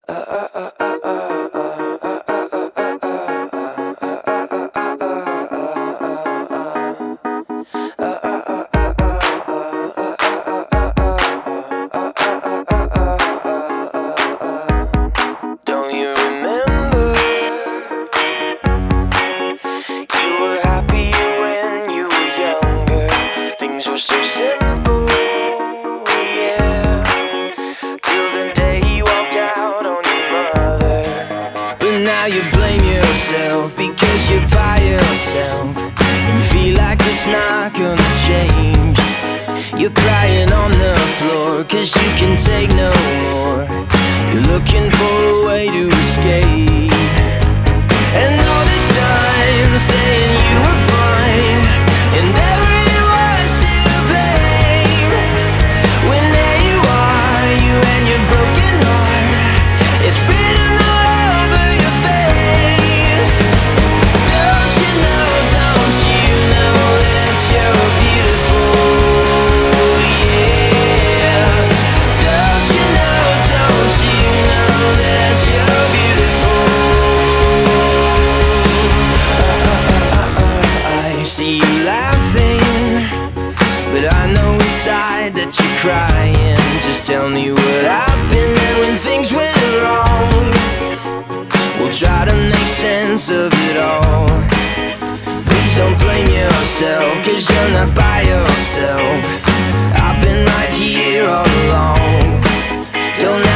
Don't you remember? You were happier when you were younger. Things were so simple, yeah. Till the day you walked out on your mother. But now you blame yourself because you're by yourself. And you feel like it's not gonna change. You're crying on the floor cause you can take no more. You're looking for a way to escape. And all this time saying you were fine, and everyone was to blame. When there you are, you and your broken heart, it's written all over your face. Don't you know that you're beautiful? Yeah. Don't you know that you're beautiful? I see you laughing, but I know inside that you're crying. Just tell me what happened, and when things went wrong, we'll try to make sense of it all. Please don't blame yourself, cause you're not by yourself. I've been right here all along. Don't